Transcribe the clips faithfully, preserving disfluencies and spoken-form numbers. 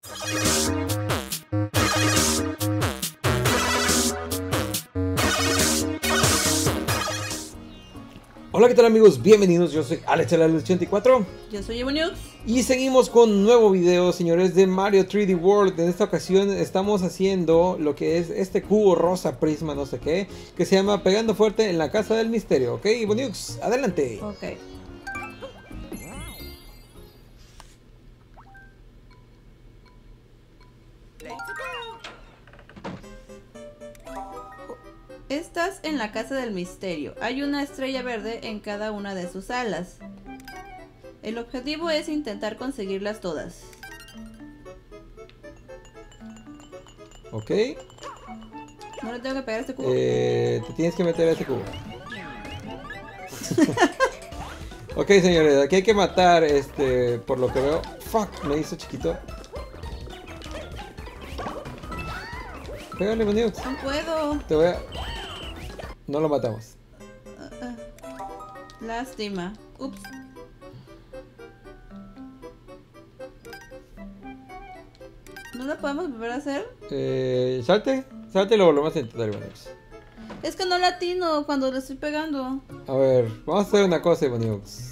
Hola, ¿qué tal amigos? Bienvenidos, yo soy Alex ochenta y cuatro. Yo soy Ebonux. Y seguimos con un nuevo video, señores, de Mario tres D World. En esta ocasión estamos haciendo lo que es este cubo rosa prisma, no sé qué, que se llama Pegando Fuerte en la Casa del Misterio. ¿Ok, Ebonux? Adelante. Ok. Estás en la Casa del Misterio. Hay una estrella verde en cada una de sus alas. El objetivo es intentar conseguirlas todas. Ok. ¿No le tengo que pegar a este cubo? Eh, te tienes que meter a ese cubo. Ok, señores, aquí hay que matar, este, por lo que veo. Fuck, me hizo chiquito. Pégale, Ebonux. No puedo. Te voy a... No lo matamos. Uh, uh. Lástima. Ups. ¿No lo podemos volver a hacer? Eh, salte, salte y lo volvemos a intentar, Ebonux. Es que no latino cuando le estoy pegando. A ver, vamos a hacer una cosa, Ebonux.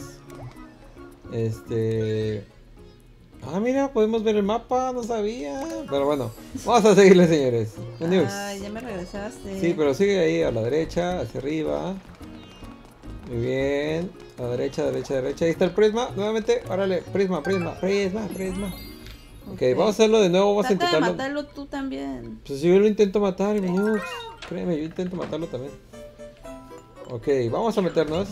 Este... Ah, mira, podemos ver el mapa, no sabía. Pero bueno, vamos a seguirle, señores. Ebonux. Ay, ya me regresaste. Sí, pero sigue ahí a la derecha, hacia arriba. Muy bien. A la derecha, derecha, derecha. Ahí está el prisma, nuevamente. Órale, prisma, prisma, prisma, prisma. Ok, Ok. vamos a hacerlo de nuevo, vamos a Trata de intentarlo. matarlo tú también. Pues yo lo intento matar, Ebonux. Créeme, yo intento matarlo también. Ok, vamos a meternos.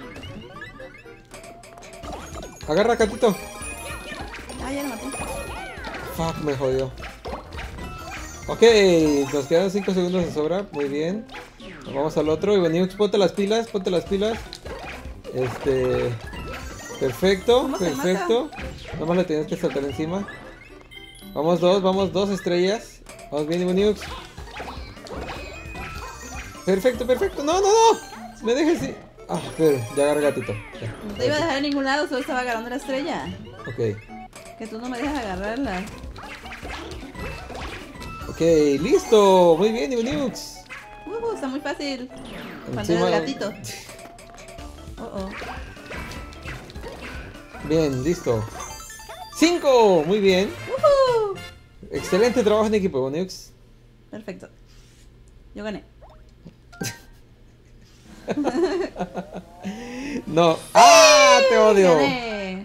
Agarra, Catito. Ah, ya lo maté. Fuck, me jodió. Ok, nos quedan cinco segundos de sobra. Muy bien. Vamos al otro. Y venimos, ponte las pilas, ponte las pilas. Este... Perfecto, ¿Cómo se perfecto. Nada más le tienes que saltar encima. Vamos dos, vamos dos estrellas. Vamos bien, Ebonux. Perfecto, perfecto. No, no, no. Me dejes ir. Ah, pero ya agarra Gatito. Ya. No te iba a dejar en ningún lado, solo estaba agarrando la estrella. Ok. Que tú no me dejas agarrarla. Ok, listo. Muy bien, Ebonux. Uh, está muy fácil. Cuando Encima- eres gatito. Oh, oh. Bien, listo. ¡Cinco! Muy bien. Ujú. Excelente trabajo en equipo, Ebonux. Perfecto. Yo gané. No. ¡Ah! Te odio. Gané.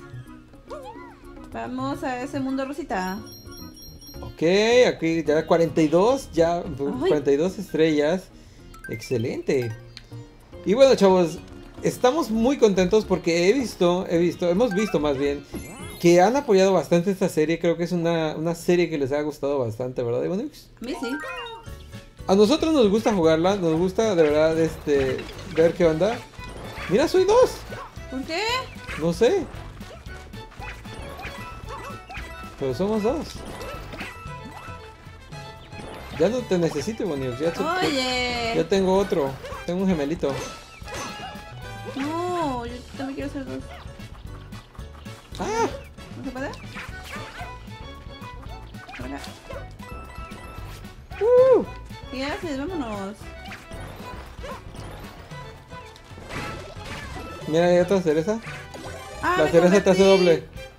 Vamos a ese mundo rosita. Ok, aquí ya cuarenta y dos. Ya cuarenta y dos estrellas. Excelente. Y bueno, chavos, estamos muy contentos porque he visto, he visto, hemos visto más bien que han apoyado bastante esta serie. Creo que es una, una serie que les ha gustado bastante, ¿verdad, Ebonux? A mí sí. A nosotros nos gusta jugarla, nos gusta de verdad este ver qué onda. Mira, soy dos. ¿Por qué? No sé. Pero somos dos. Ya no te necesito, Ebonux. Ya, te- Oye. ya tengo otro. Tengo un gemelito. No, yo también quiero ser dos. ¡Ah! ¿No se puede? Ahora. ¡Uh! ¿Qué haces? Vámonos. Mira, hay otra cereza. Ah, La me cereza te hace convertí. doble.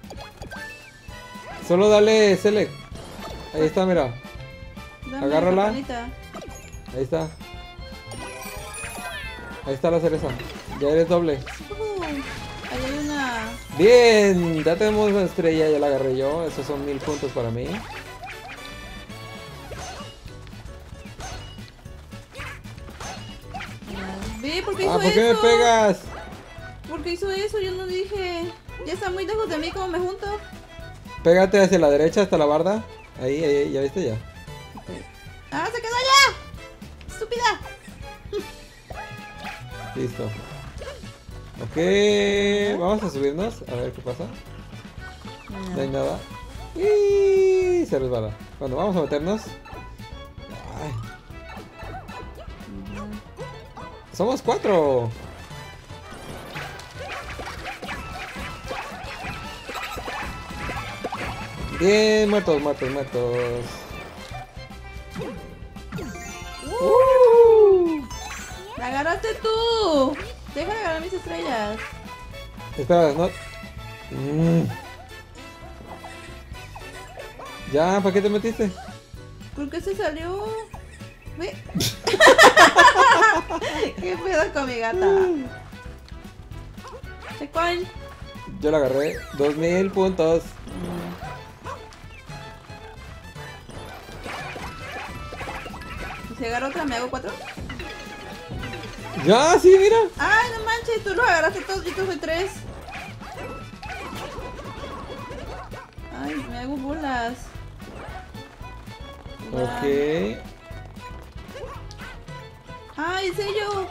Solo dale select. Ahí está, mira. Dame Agárrala. la campanita. Ahí está. Ahí está la cereza. Ya eres doble. Uh, ahí hay una. Bien, ya tenemos una estrella, ya la agarré yo. Esos son mil puntos para mí. Ve, ¿por qué hizo Ah, ¿por qué me eso? pegas? ¿Por qué hizo eso? Yo no dije. Ya está muy lejos de mí, ¿cómo me junto? Pégate hacia la derecha hasta la barda. Ahí, ahí, ahí, ya viste ya. ¡Ah, se quedó allá! ¡Estúpida! Listo. Ok, vamos a subirnos a ver qué pasa. No hay nada. Y se resbala. Bueno, vamos a meternos. Ay. Somos cuatro. Bien, muertos, muertos, muertos. Uh. ¡La agarraste tú! Deja de agarrar mis estrellas. Espera, no. Mm. Ya, ¿para qué te metiste? ¿Por qué se salió? Ve. ¿Qué pedo con mi gata? Checkpoint. Yo la agarré. Dos mil puntos. Si agarro otra, ¿me hago cuatro? Ya, sí, mira. ¡Ay, no manches! Tú los agarraste todos, yo tuve tres. ¡Ay, me hago bolas! Ya. Ok. ¡Ay, sello!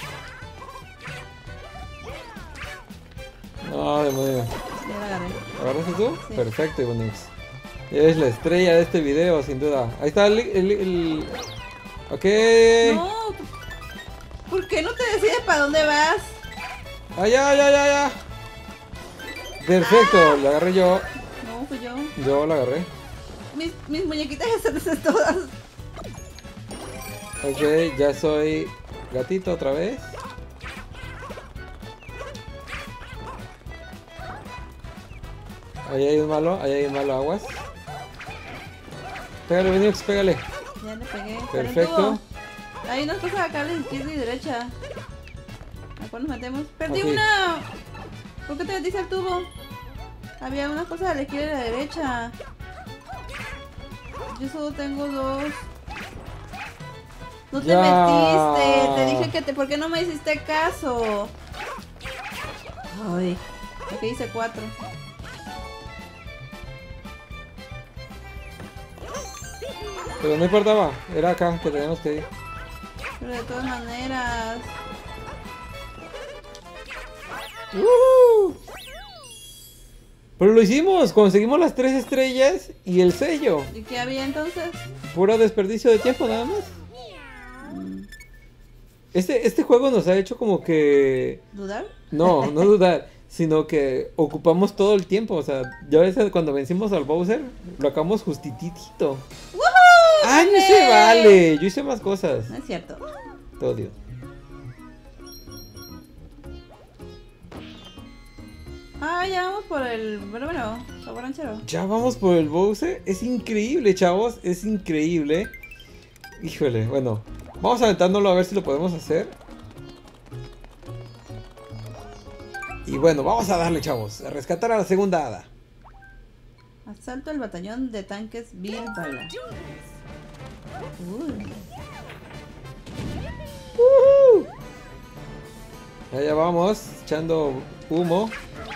No, demonio. Ya la agarré. ¿Agarraste tú? Sí. Perfecto, Ibonix. Es la estrella de este video, sin duda. Ahí está el... el, el... Ok. No, ¿por qué no te decides para dónde vas? Ah, ya, ya, ya, ya. Perfecto, la agarré yo. No, fui yo. Yo la agarré. Mis, mis muñequitas ya se deshaces todas. Ok, ya soy gatito otra vez. Ahí hay un malo, ahí hay un malo, aguas. Pégale, Benix, pégale. Ya le pegué. Perfecto. Hay unas cosas acá a la izquierda y derecha. ¿A cuál nos metemos? ¡Perdí Ok. una! ¿Por qué te metiste al tubo? Había unas cosas a la izquierda y a la derecha. Yo solo tengo dos. No te Ya. metiste. Te dije que te... ¿Por qué no me hiciste caso? Ay. Aquí hice cuatro. Pero no importaba, era acá que teníamos que ir. Pero de todas maneras... ¡Uh! Pero lo hicimos, conseguimos las tres estrellas y el sello. ¿Y qué había entonces? Puro desperdicio de tiempo nada más. Este, este juego nos ha hecho como que... ¿Dudar? No, no dudar, sino que ocupamos todo el tiempo. O sea, ya ves cuando vencimos al Bowser, lo acabamos justitito. ¡Woohoo! ¡Ah, no se ¡Gané! vale! Yo hice más cosas. No es cierto. Te odio. Ah, ya vamos por el... Bueno, bueno, sabor ranchero. Ya vamos por el Bowser. Es increíble, chavos. Es increíble. Híjole, bueno. Vamos aventándolo a ver si lo podemos hacer. Y bueno, vamos a darle, chavos. A rescatar a la segunda hada. Asalto al batallón de tanques Bilbala. Uy. ¡Woohoo! Allá vamos, echando humo.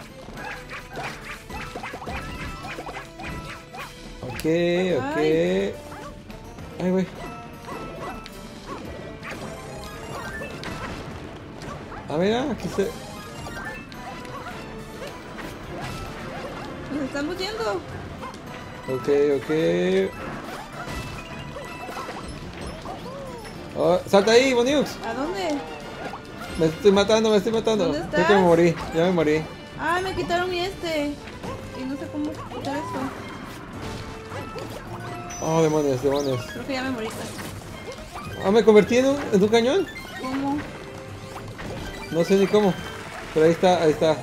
Ok, ok. Ay. Ay, güey. Ah, mira, aquí se... Nos estamos yendo. Ok, ok. Oh, salta ahí, Boniux. ¿A dónde? Me estoy matando, me estoy matando. ¿Dónde Creo que me estás? morí, ya me morí. Ah, me quitaron mi este. Y no sé cómo quitar eso. Oh, demonios, demonios. Creo que ya me morí. Ah, me convertí en un, en un cañón. ¿Cómo? No sé ni cómo. Pero ahí está, ahí está.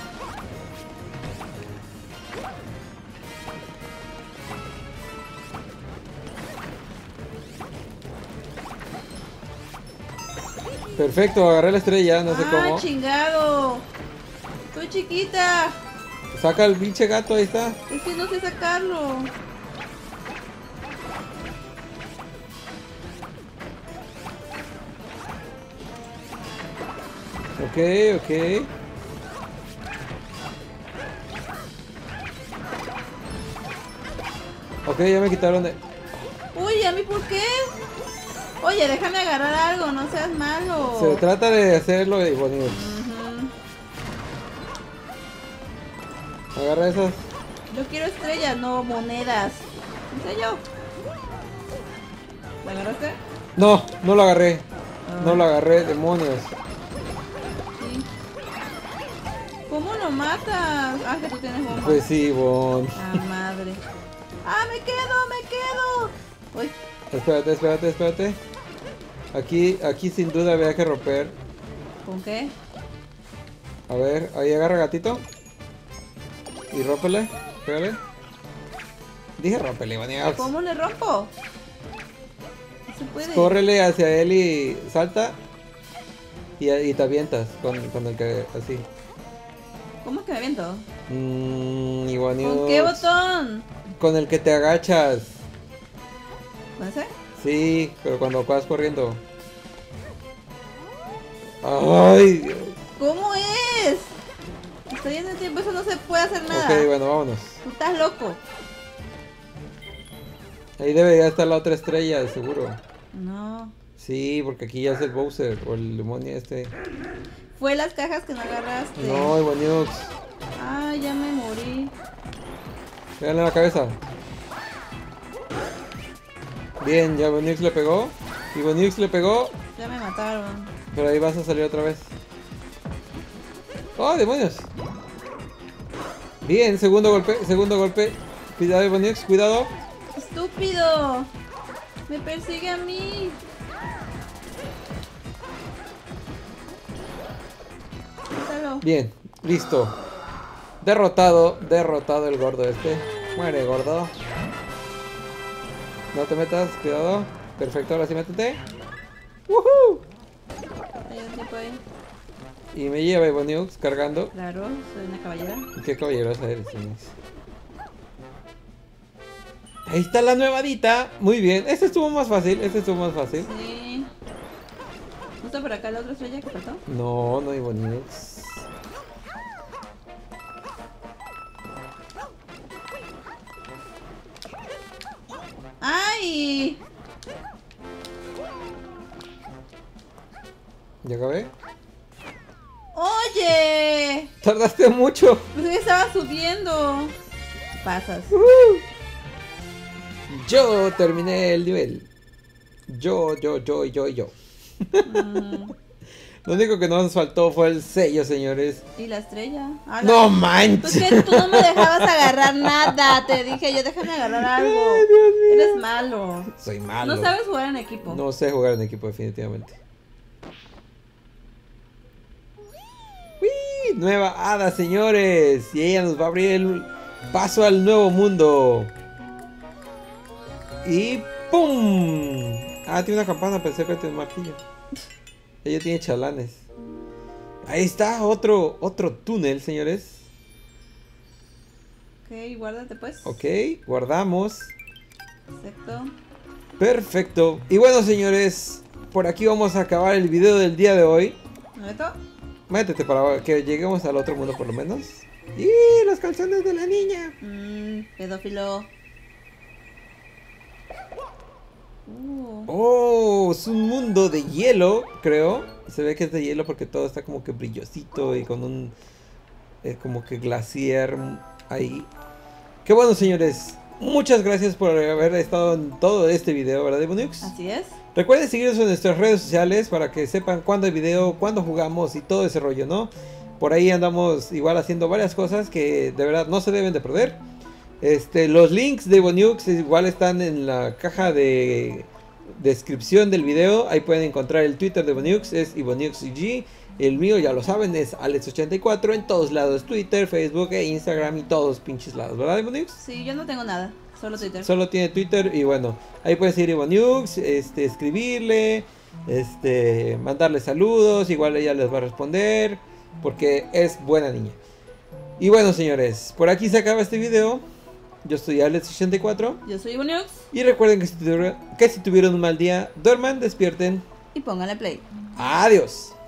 Perfecto, agarré la estrella, no sé ah, cómo. chingado. Estoy chiquita. Saca el pinche gato, ahí está. Es que no sé sacarlo. Ok, ok. Ok, ya me quitaron de... Uy, ¿a mí por qué? Oye, déjame agarrar algo, no seas malo. Se trata de hacerlo de bonito. Ujú. Agarra esas. Yo quiero estrellas, no monedas. ¿En serio? ¿La agarraste? No, no lo agarré. Ah. No lo agarré, demonios. Sí. ¿Cómo lo matas? Ah, que tú tienes bomba. Pues sí, Bon. Ah, madre. ¡Ah, me quedo, me quedo! Uy. Espérate, espérate, espérate. Aquí, aquí sin duda había que romper. ¿Con qué? A ver, ahí agarra gatito. Y rómpele, pégale. Dije rómpele, Boniox. ¿Cómo le rompo? No se puede. Córrele hacia él y salta. Y, y te avientas con, con el que así. ¿Cómo que me aviento? Mmm, y Boniox. ¿Con qué botón? Con el que te agachas. ¿Con ese? Sí, pero cuando vas corriendo. Ay, Dios. ¿Cómo es? Estoy en el tiempo, eso no se puede hacer nada. Ok, bueno, vámonos. Tú estás loco. Ahí debería estar la otra estrella, de seguro. No. Sí, porque aquí ya es el Bowser o el demonio este. Fue las cajas que no agarraste. No, Iboniox. Ah, ya me morí. Pégale en la cabeza. Bien, ya Iboniox le pegó. Iboniox le pegó. Ya me mataron. Pero ahí vas a salir otra vez. ¡Oh, demonios! Bien, segundo golpe, segundo golpe. Cuidado, Iboniox, cuidado. ¡Estúpido! Me persigue a mí. Mátalo. Bien, listo. Derrotado, derrotado el gordo este. Muere, gordo. No te metas, cuidado. Perfecto, ahora sí métete. ¡Woohoo! Hay un tipo ahí. Y me lleva Iboniox cargando. Claro, soy una caballera. Qué caballerosa eres, Iboniox. Ahí está la nuevadita. Muy bien. Este estuvo más fácil. Este estuvo más fácil. Sí. ¿No está por acá la otra estrella que faltó? No, no Iboniox. ¡Ay! ¿Ya acabé? ¡Oye! Tardaste mucho. Pues ya estaba subiendo. Pasas. Uh. Yo terminé el nivel. Yo, yo, yo, yo y yo. Mm. Lo único que nos faltó fue el sello, señores. ¿Y la estrella? Ah, ¡No la... manches! Pues que tú no me dejabas agarrar nada. Te dije yo, déjame agarrar algo. Ay, Dios mío. Eres malo. Soy malo. No sabes jugar en equipo. No sé jugar en equipo, definitivamente. ¡Uy! Nueva hada, señores. Y ella nos va a abrir el paso al nuevo mundo. Y ¡pum! Ah, tiene una campana, pensé que tiene un martillo. Ella tiene chalanes. Ahí está, otro, otro túnel, señores. Ok, guárdate pues. Ok, guardamos. Perfecto. Perfecto. Y bueno, señores, por aquí vamos a acabar el video del día de hoy. ¿Me meto? Métete para que lleguemos al otro mundo por lo menos. ¡Y los calzones de la niña! Mmm, pedófilo. Uh. Oh, es un mundo de hielo, creo. Se ve que es de hielo porque todo está como que brillosito y con un eh, como que glaciar ahí. Qué bueno, señores. Muchas gracias por haber estado en todo este video, ¿verdad, Iboniox? Así es. Recuerden seguirnos en nuestras redes sociales para que sepan cuándo hay video, cuándo jugamos y todo ese rollo, ¿no? Por ahí andamos igual haciendo varias cosas que de verdad no se deben de perder. Este, los links de Iboniox igual están en la caja de descripción del video. Ahí pueden encontrar el Twitter de Iboniox, es IbonioxG. El mío ya lo saben, es Alex ochenta y cuatro. En todos lados, Twitter, Facebook e Instagram y todos pinches lados, ¿verdad, Iboniox? Sí, yo no tengo nada, solo Twitter. Solo tiene Twitter y bueno, ahí pueden seguir Iboniox, este, escribirle, este, mandarle saludos, igual ella les va a responder, porque es buena niña. Y bueno, señores, por aquí se acaba este video. Yo soy Alex ochenta y cuatro. Yo soy Iboniox. Y recuerden que si, tuvieron, que si tuvieron un mal día, duerman, despierten. Y pónganle play. Adiós.